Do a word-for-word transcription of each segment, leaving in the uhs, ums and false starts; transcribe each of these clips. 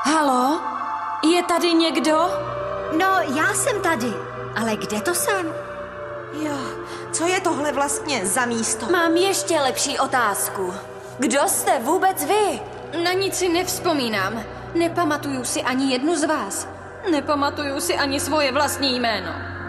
Halo? Je tady někdo? No, já jsem tady. Ale kde to jsem? Jo, co je tohle vlastně za místo? Mám ještě lepší otázku. Kdo jste vůbec vy? Na nic si nevzpomínám. Nepamatuju si ani jednu z vás. Nepamatuju si ani svoje vlastní jméno.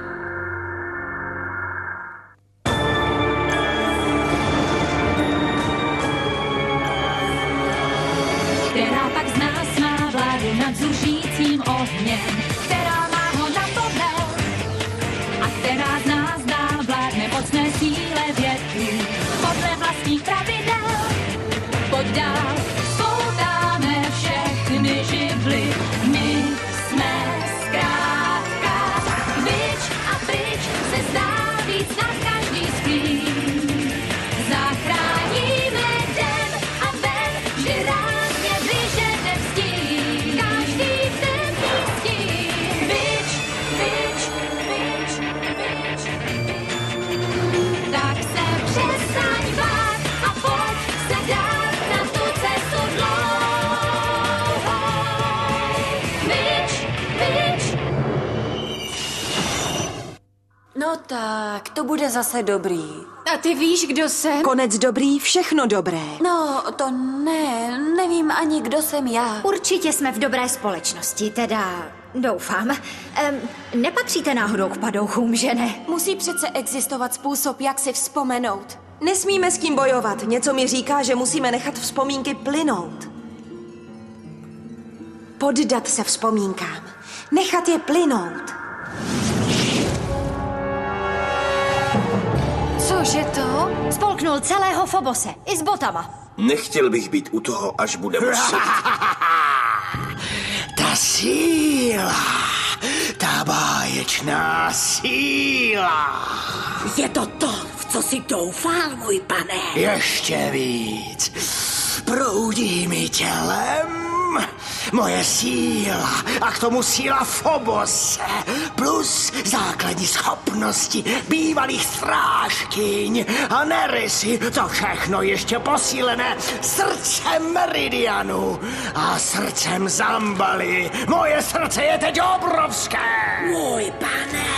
Která pak z nás má vládu nad zuřícím ohněm, která má ho na povel a která z nás dál vládne mocné síle větví podle vlastních pravidel. Pojď dál, spoutáme všechny živly, my jsme zkrátka bič a pryč se zdá víc nad každý sklín. Zachráníme den a ven, vždy rázně bliže ten stín. Každý den stín. Bič, bič, bič, bič, bič. Tak se přestaň bát a pojď se dát na tu cestu dlouhou. Bič, bič. No tak, to bude zase dobrý. A ty víš, kdo jsem? Konec dobrý, všechno dobré. No, to ne, nevím ani, kdo jsem já. Určitě jsme v dobré společnosti, teda doufám. Um, nepatříte náhodou k padouchům, že ne? Musí přece existovat způsob, jak si vzpomenout. Nesmíme s tím bojovat. Něco mi říká, že musíme nechat vzpomínky plynout. Poddat se vzpomínkám. Nechat je plynout. Cože to? Spolknul celého Phobose, i s botama. Nechtěl bych být u toho, až bude muset. Ta síla, ta báječná síla. Je to to, v co si doufal, můj pane. Ještě víc. Proudí mi tělem moje síla a k tomu síla Phobose plus základní schopnosti bývalých strážkyň a Nerisy. To všechno ještě posílené srdcem Meridianu a srdcem Zambaly. Moje srdce je teď obrovské. Můj pane.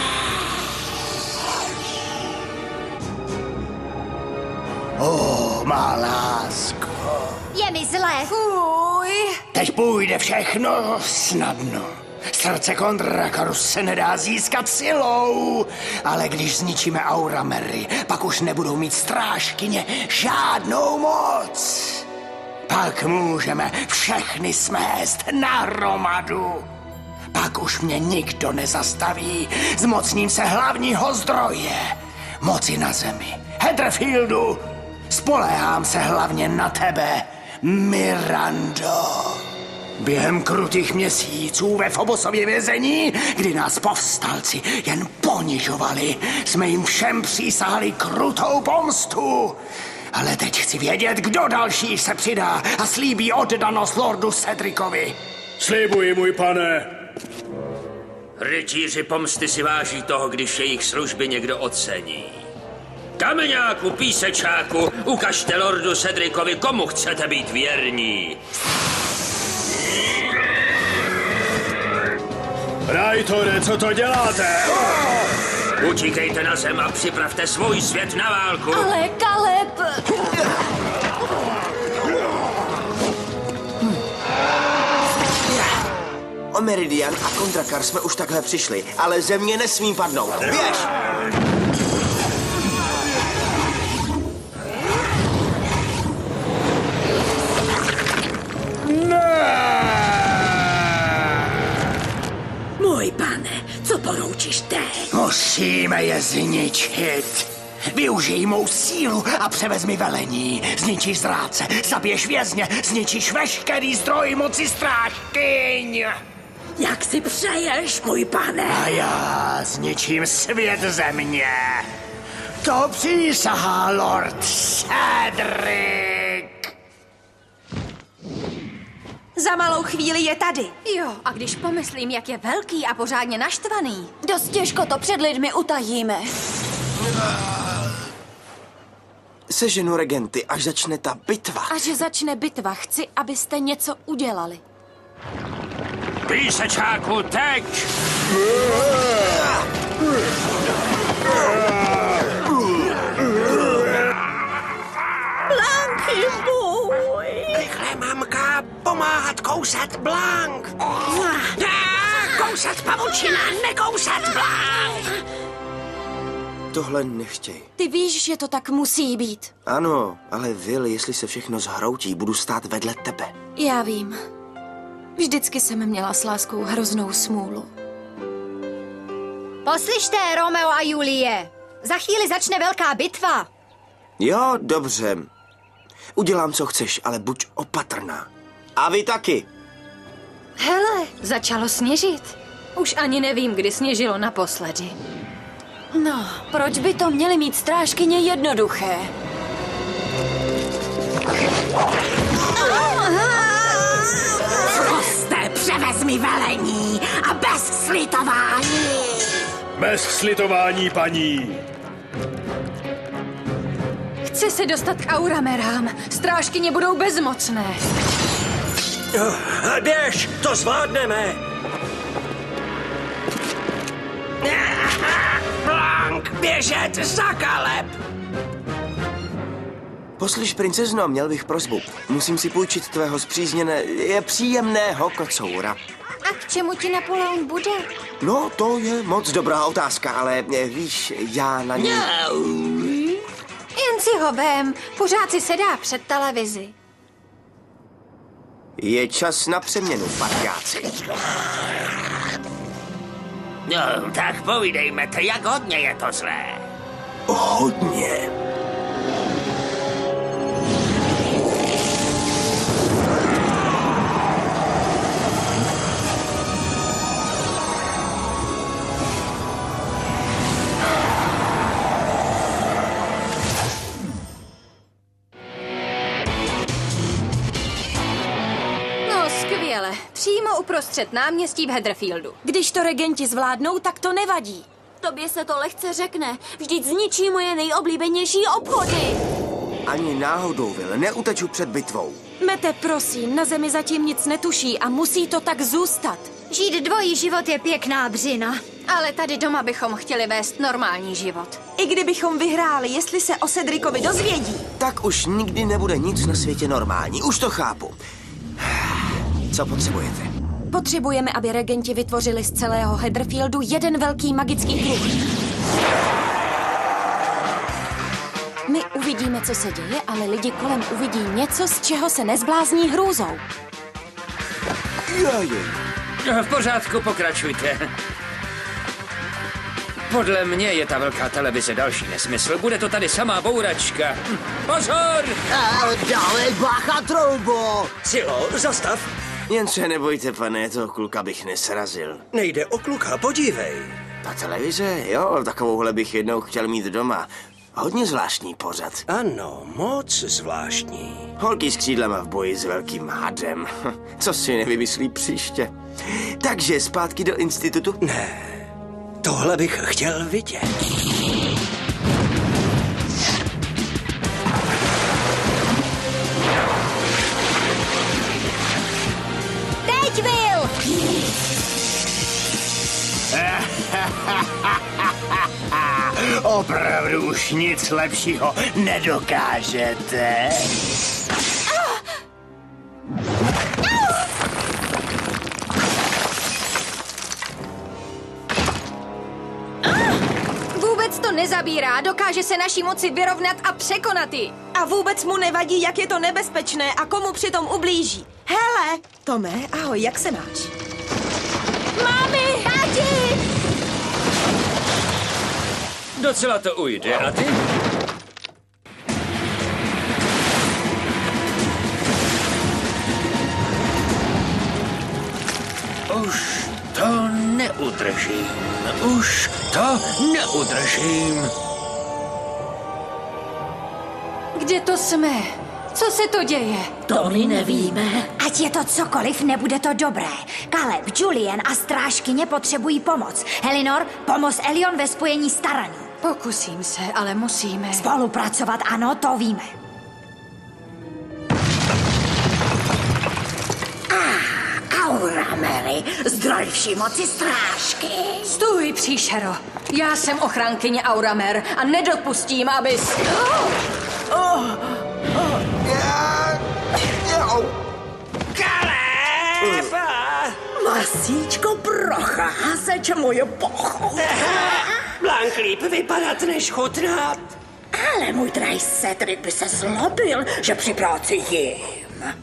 O, má lásko. Je mi zlé. Fuj. Teď půjde všechno snadno. Srdce Kondrakarus se nedá získat silou, ale když zničíme aura Mary, pak už nebudou mít strážkyně žádnou moc. Pak můžeme všechny smést nahromadu. Pak už mě nikdo nezastaví. Zmocním se hlavního zdroje moci na zemi. Heatherfieldu, spoléhám se hlavně na tebe, Mirando. Během krutých měsíců ve Phobosově vězení, kdy nás povstalci jen ponižovali, jsme jim všem přísahali krutou pomstu. Ale teď chci vědět, kdo další se přidá a slíbí oddanost lordu Cedricovi. Slibuji, můj pane. Rytíři pomsty si váží toho, když jejich služby někdo ocení. Kameňáku, písečáku, ukažte lordu Cedricovi, komu chcete být věrní. Rajtore, co to děláte? Utíkejte na zem a připravte svůj svět na válku. Ale Kaleb... O Meridian a Kondrakar jsme už takhle přišli, ale země nesmí padnout. Běž! Můj pane, co poroučíš teď? Musíme je zničit. Využij mou sílu a převezmi velení. Zničíš zrádce, zabiješ vězně, zničíš veškerý zdroj moci strážkyň. Jak si přeješ, můj pane? A já zničím svět země. To přísahá lord Cedric. Za malou chvíli je tady. Jo, a když pomyslím, jak je velký a pořádně naštvaný. Dost těžko to před lidmi utajíme. Seženu regenty, až začne ta bitva. Až začne bitva, chci, abyste něco udělali. Písečáku, teď! Blanky můj! Rychle, mamka, pomáhat kousat Blank. Ne, kousat pavučina, nekousat Blank. Tohle nechtěj. Ty víš, že to tak musí být. Ano, ale Will, jestli se všechno zhroutí, budu stát vedle tebe. Já vím. Vždycky jsem měla s láskou hroznou smůlu. Poslyšte, Romeo a Julie. Za chvíli začne velká bitva. Jo, dobře. Udělám, co chceš, ale buď opatrná. A vy taky. Hele, začalo sněžit. Už ani nevím, kdy sněžilo naposledy. No, proč by to měly mít strážkyně jednoduché? Froste, převezmi velení a bez slitování. Bez slitování, paní. Chci se dostat k Auramerám. Strážkyně budou bezmocné. Běž, to zvládneme. Blank, běžet za Kaleb. Poslyš, princezno, měl bych prosbu. Musím si půjčit tvého zpřízněné, je příjemného kocoura. A k čemu ti Napoleon bude? No, to je moc dobrá otázka, ale eh, víš, já na ní... Jen si ho vem, pořád si sedá před televizi. Je čas na přeměnu, partiáci. No, tak povídejme to, jak hodně je to zlé. Hodně. Přímo uprostřed náměstí v Heatherfieldu. Když to regenti zvládnou, tak to nevadí. Tobě se to lehce řekne. Vždyť zničí moje nejoblíbenější obchody. Ani náhodou, Will, neuteču před bitvou. Mete, prosím, na zemi zatím nic netuší a musí to tak zůstat. Žít dvojí život je pěkná břina. Ale tady doma bychom chtěli vést normální život. I kdybychom vyhráli, jestli se o Cedricovi dozvědí. Tak už nikdy nebude nic na světě normální, už to chápu. Co potřebujete? Potřebujeme, aby regenti vytvořili z celého Heatherfieldu jeden velký magický kruh. My uvidíme, co se děje, ale lidi kolem uvidí něco, z čeho se nezblázní hrůzou. V pořádku, pokračujte. Podle mě je ta velká televize další nesmysl. Bude to tady samá bouračka. Hm, pozor! Dávej bacha, troubo! Silo, zastav. Jen se nebojte, pane, toho kluka bych nesrazil. Nejde o kluka, podívej. Ta televize? Jo, takovouhle bych jednou chtěl mít doma. Hodně zvláštní pořad. Ano, moc zvláštní. Holky s křídlema v boji s velkým hadem. Co si nevymyslí příště. Takže zpátky do institutu? Ne, tohle bych chtěl vidět. Teď, Will! Opravdu už nic lepšího nedokážete. Vůbec to nezabírá, dokáže se naší moci vyrovnat a překonat ji. A vůbec mu nevadí, jak je to nebezpečné a komu přitom ublíží. Hele, Tome, ahoj, jak se máš? Mami! Táti! Docela to ujde, a ty? Už to neudržím. Už to neudržím. Kde to jsme? Co se to děje? To my nevíme. Ať je to cokoliv, nebude to dobré. Caleb, Julian a strážkyně potřebují pomoc. Elinor, pomoz Elion ve spojení s Taraní. Pokusím se, ale musíme. Spolupracovat, ano, to víme. Ah, Aura Mary, zdroj vší moci strážky. Stůj, příšero. Já jsem ochránkyně Auramer a nedopustím, abys... Oh, oh, já... já... Kaleb! Masíčko, procházeč moje pocho. Blank líp vypadat než chutnat. Ale můj drahý Cedric by se zlobil, že při práci jim.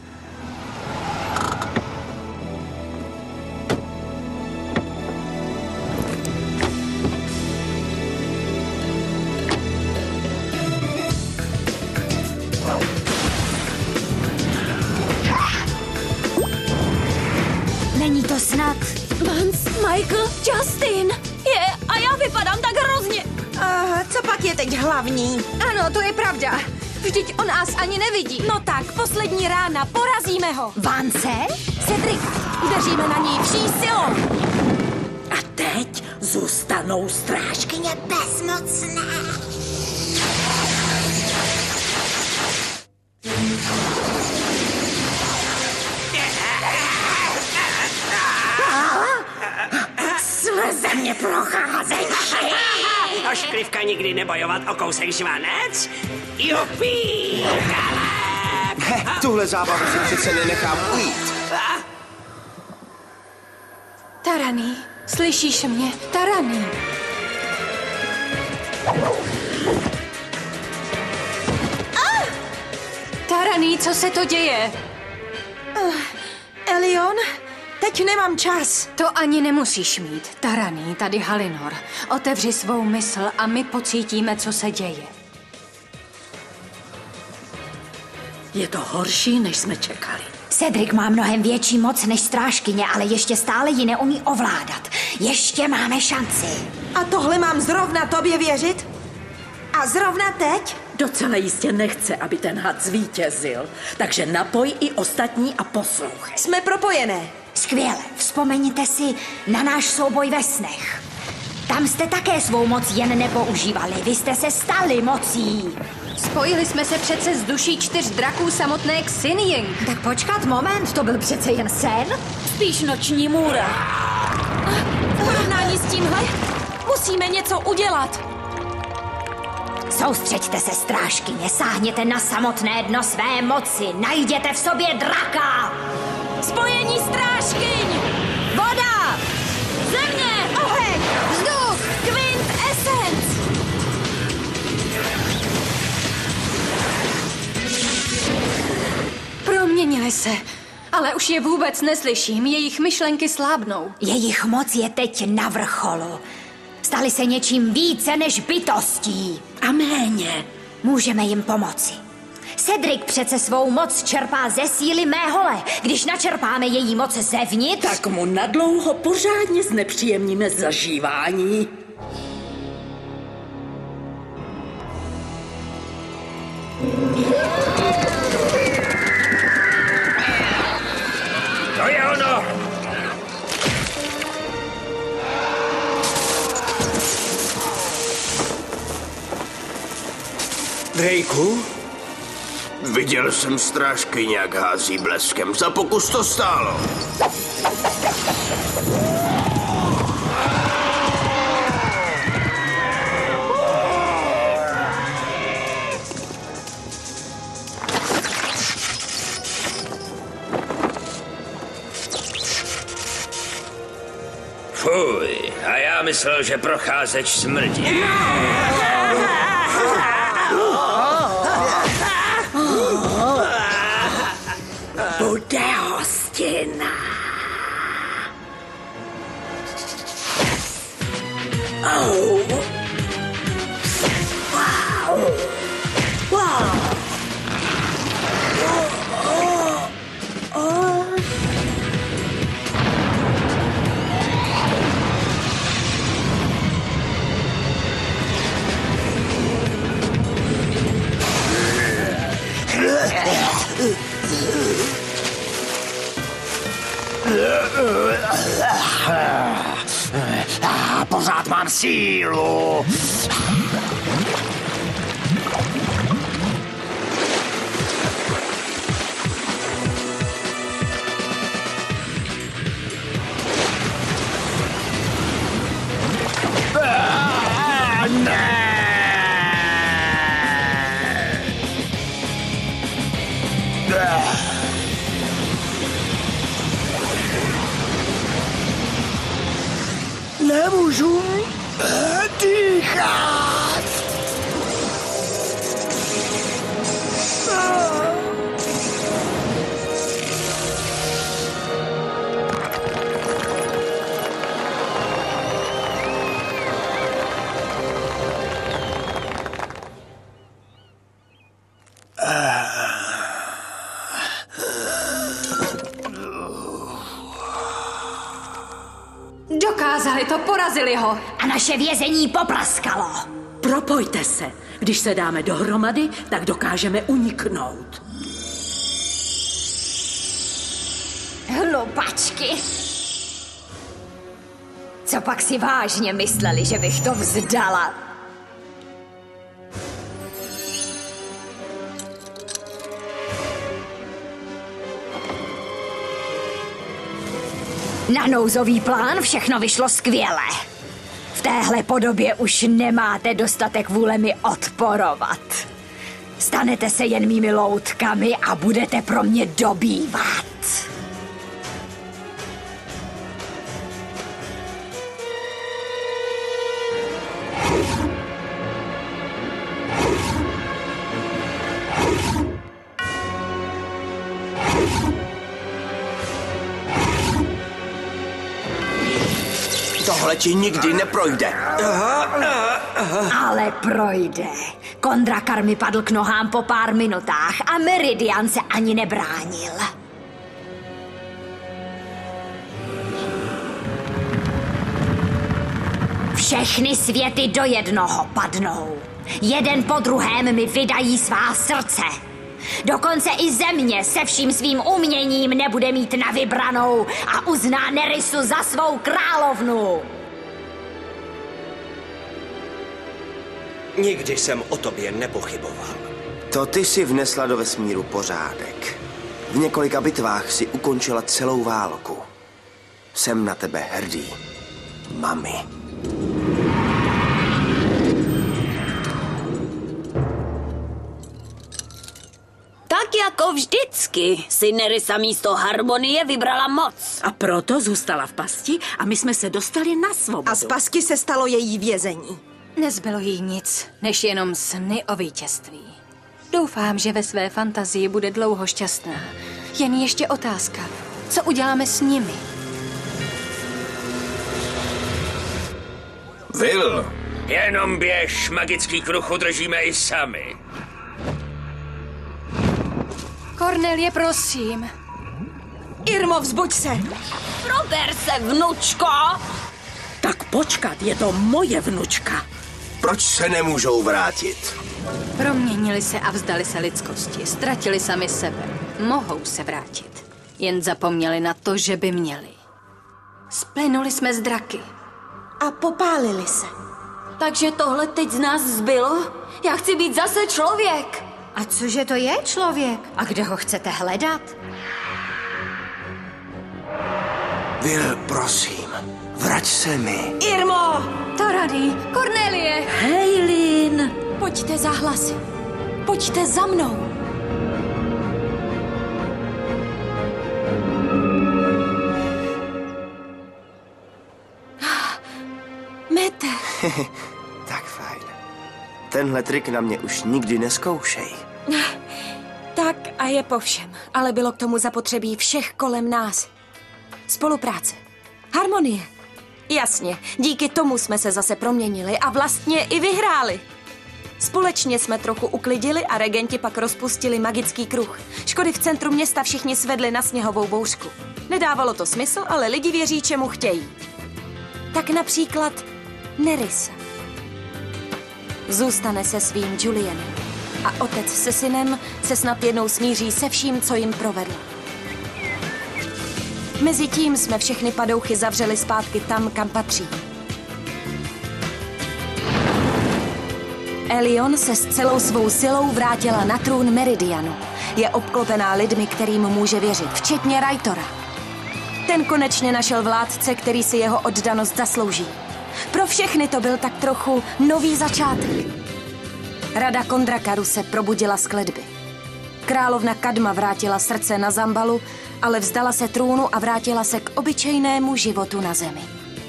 Není to snad... Vance, Michael, Justin. Je, a já vypadám tak hrozně. Uh, co pak je teď hlavní? Ano, to je pravda. Vždyť on nás ani nevidí. No tak, poslední rána, porazíme ho. Vance? Cedric, udeříme na něj vší silou. A teď zůstanou strážkyně bezmocné. Sleze mě procházeči. Ošklivka nikdy nebojovat o kousek žvanec? Jupí, Kaleb! Tuhle zábavu si přece nenechám ujít. Tarani, slyšíš mě? Tarani. Ah! Tarani, co se to děje? Uh, Elion? Teď nemám čas. To ani nemusíš mít. Tarani, tady Halinor. Otevři svou mysl a my pocítíme, co se děje. Je to horší, než jsme čekali. Cedric má mnohem větší moc než strážkyně, ale ještě stále ji neumí ovládat. Ještě máme šanci. A tohle mám zrovna tobě věřit? A zrovna teď? Docela jistě nechce, aby ten had zvítězil. Takže napoj i ostatní a poslouchej. Jsme propojené. Skvěle, vzpomeňte si na náš souboj ve snech. Tam jste také svou moc jen nepoužívali, vy jste se stali mocí. Spojili jsme se přece s duší čtyř draků samotné Xinjing. Tak počkat moment, to byl přece jen sen? Spíš noční můra. V porovnání s tímhle musíme něco udělat. Soustřeďte se, strážkyně, sáhněte na samotné dno své moci, najděte v sobě draka. Spojení strážkyň! Voda! Země! Oheň! Vzduch! Quint Essence! Proměnili se, ale už je vůbec neslyším, jejich myšlenky slábnou. Jejich moc je teď na vrcholu. Stali se něčím více než bytostí. A méně. Můžeme jim pomoci. Cedric přece svou moc čerpá ze síly mé hole. Když načerpáme její moc zevnitř... Tak mu nadlouho pořádně znepříjemníme zažívání. To je ono! Draku? Viděl jsem strážky, jak hází bleskem. Za pokus to stálo. Fuj, a já myslel, že procházeč smrdí. Bude hostina. Oh. Wow. Wow. Oh. Oh. Pořád mám sílu. Dokázali to, porazili ho. A naše vězení popraskalo. Propojte se. Když se dáme dohromady, tak dokážeme uniknout. Hlupačky. Co pak si vážně mysleli, že bych to vzdala? Na nouzový plán všechno vyšlo skvěle. V téhle podobě už nemáte dostatek vůle mi odporovat. Stanete se jen mými loutkami a budete pro mě dobývat. Tohle ti nikdy neprojde. Ale projde. Kondrakar mi padl k nohám po pár minutách a Meridian se ani nebránil. Všechny světy do jednoho padnou. Jeden po druhém mi vydají svá srdce. Dokonce i země se vším svým uměním nebude mít na vybranou a uzná Nerisu za svou královnu. Nikdy jsem o tobě nepochyboval. To ty si vnesla do vesmíru pořádek. V několika bitvách si ukončila celou válku. Jsem na tebe hrdý, mami. Tak jako vždycky si Nerissa místo Harmonie vybrala moc. A proto zůstala v pasti a my jsme se dostali na svobodu. A z pasky se stalo její vězení. Nezbylo jí nic, než jenom sny o vítězství. Doufám, že ve své fantazii bude dlouho šťastná. Jen ještě otázka, co uděláme s nimi? Will, jenom běž, magický kruh udržíme i sami. Cornelie, prosím. Irmo, vzbuď se. Prober se, vnučko. Tak počkat, je to moje vnučka. Proč se nemůžou vrátit? Proměnili se a vzdali se lidskosti. Ztratili sami sebe. Mohou se vrátit. Jen zapomněli na to, že by měli. Splynuli jsme z draky. A popálili se. Takže tohle teď z nás zbylo? Já chci být zase člověk. A cože to je člověk? A kde ho chcete hledat? Will, prosím, vrať se mi. Irmo! Torady, Cornelie! Hejlin! Pojďte za hlasy. Pojďte za mnou. Mete. Tak fajn. Tenhle trik na mě už nikdy neskoušej. Tak a je po všem, ale bylo k tomu zapotřebí všech kolem nás. Spolupráce. Harmonie. Jasně, díky tomu jsme se zase proměnili a vlastně i vyhráli. Společně jsme trochu uklidili a regenti pak rozpustili magický kruh. Škody v centru města všichni svedli na sněhovou bouřku. Nedávalo to smysl, ale lidi věří, čemu chtějí. Tak například Nerissa. Zůstane se svým Julianem. A otec se synem se snad jednou smíří se vším, co jim provedl. Mezitím jsme všechny padouchy zavřeli zpátky tam, kam patří. Elion se s celou svou silou vrátila na trůn Meridianu. Je obklopená lidmi, kterým může věřit, včetně Raitora. Ten konečně našel vládce, který si jeho oddanost zaslouží. Pro všechny to byl tak trochu nový začátek. Rada Kondrakaru se probudila z kletby. Královna Kadma vrátila srdce na Zambalu, ale vzdala se trůnu a vrátila se k obyčejnému životu na zemi.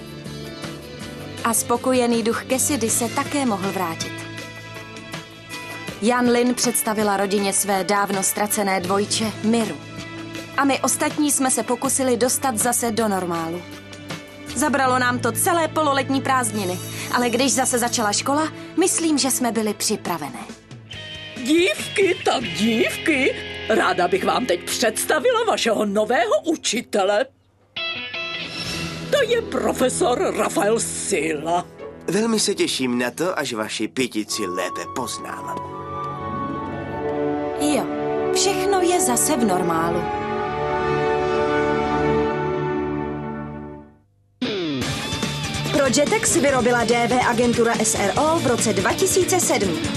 A spokojený duch Cassidy se také mohl vrátit. Jan Lin představila rodině své dávno ztracené dvojče Miru. A my ostatní jsme se pokusili dostat zase do normálu. Zabralo nám to celé pololetní prázdniny, ale když zase začala škola, myslím, že jsme byli připravené. dívky, tak dívky. Ráda bych vám teď představila vašeho nového učitele. To je profesor Rafael Sila. Velmi se těším na to, až vaši pětici lépe poznám. Jo, všechno je zase v normálu. Pro Jetex vyrobila D V agentura S R O v roce dva tisíce sedm.